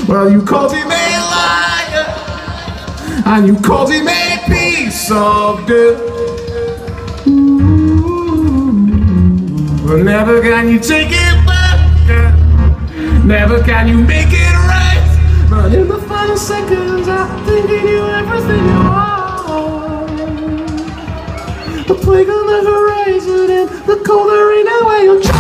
Well, you called him a liar, and you called him a piece of dirt. But never can you take it back, never can you make it right. But in the final seconds, I'm thinking you everything you are. The plague on the horizon and the cold arena where you're